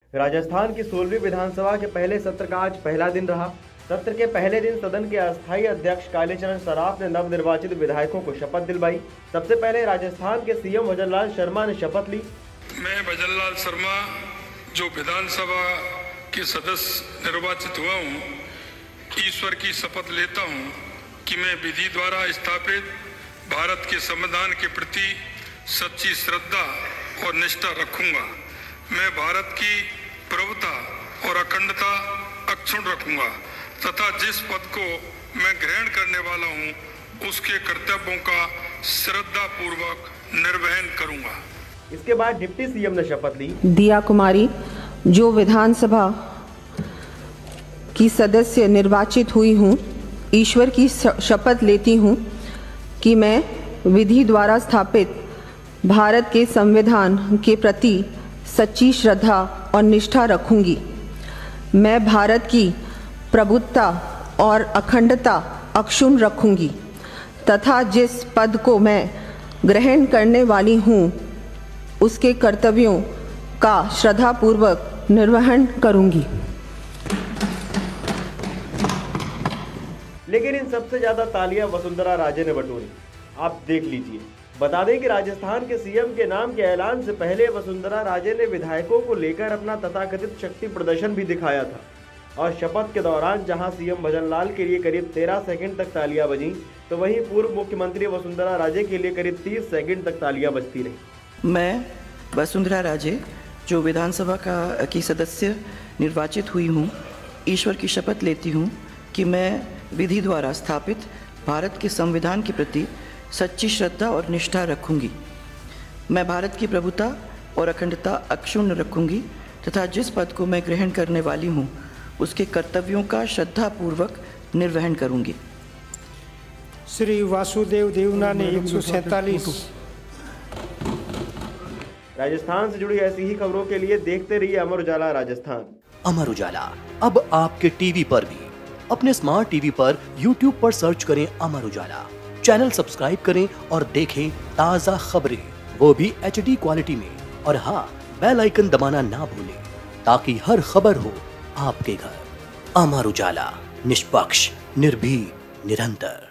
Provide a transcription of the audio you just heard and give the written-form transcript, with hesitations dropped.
राजस्थान की 16वीं विधानसभा के पहले सत्र का आज पहला दिन रहा। सत्र के पहले दिन सदन के अस्थायी अध्यक्ष कालीचरण सराफ ने नवनिर्वाचित विधायकों को शपथ दिलवाई। सबसे पहले राजस्थान के सीएम भजनलाल शर्मा ने शपथ ली। मैं भजनलाल शर्मा जो विधानसभा के सदस्य निर्वाचित हुआ हूँ, ईश्वर की शपथ लेता हूँ कि मैं विधि द्वारा स्थापित भारत के संविधान के प्रति सच्ची श्रद्धा और निष्ठा रखूंगा। मैं भारत की प्रभुता और अखंडता अक्षुण्ण रखूंगा तथा जिस पद को मैं ग्रहण करने वाला हूं, उसके कर्तव्यों का श्रद्धा पूर्वक निर्वहन करूंगा। इसके बाद डिप्टी सीएम ने शपथ ली। दिया कुमारी जो विधानसभा की सदस्य निर्वाचित हुई हूं, ईश्वर की शपथ लेती हूं कि मैं विधि द्वारा स्थापित भारत के संविधान के प्रति सच्ची श्रद्धा और निष्ठा रखूंगी। मैं भारत की प्रभुत्ता और अखंडता अक्षुण्ण रखूंगी तथा जिस पद को मैं ग्रहण करने वाली हूं, उसके कर्तव्यों का श्रद्धापूर्वक निर्वहन करूंगी। लेकिन इन सबसे ज्यादा तालियां वसुंधरा राजे ने बटोरी। आप देख लीजिए। बता दें कि राजस्थान के सीएम के नाम के ऐलान से पहले वसुंधरा राजे ने विधायकों को लेकर अपना तथाकथित शक्ति प्रदर्शन भी दिखाया था और शपथ के दौरान जहां सीएम भजनलाल के लिए करीब 13 सेकंड तक तालियां बजीं, तो वहीं पूर्व मुख्यमंत्री वसुंधरा राजे के लिए करीब 30 सेकंड तक तालियां बजती रही। मैं वसुंधरा राजे जो विधानसभा की सदस्य निर्वाचित हुई हूँ, ईश्वर की शपथ लेती हूँ कि मैं विधि द्वारा स्थापित भारत के संविधान के प्रति सच्ची श्रद्धा और निष्ठा रखूंगी। मैं भारत की प्रभुता और अखंडता अक्षुण्ण रखूंगी तथा जिस पद को मैं ग्रहण करने वाली हूँ, उसके कर्तव्यों का श्रद्धापूर्वक निर्वहन करूंगी। श्री वासुदेव देवनानी 147। राजस्थान से जुड़ी ऐसी ही खबरों के लिए देखते रहिए अमर उजाला राजस्थान। अमर उजाला अब आपके टीवी पर भी। अपने स्मार्ट टीवी पर YouTube पर सर्च करें अमर उजाला, चैनल सब्सक्राइब करें और देखें ताज़ा खबरें, वो भी HD क्वालिटी में। और हाँ, बेल आइकन दबाना ना भूलें ताकि हर खबर हो आपके घर। अमर उजाला, निष्पक्ष, निर्भीक, निरंतर।